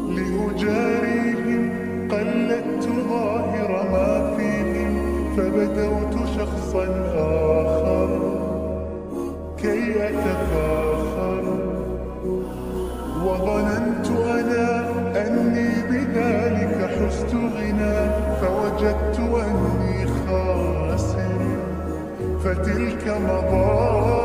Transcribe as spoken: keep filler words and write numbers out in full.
لأجاريهم قلدت ظاهر ما فيهم، فبدوت شخصا آخر كي أتفاخر، وظننت أنا أني بذلك حزت غنى، فوجدت أني خاسر، فتلك مظاهر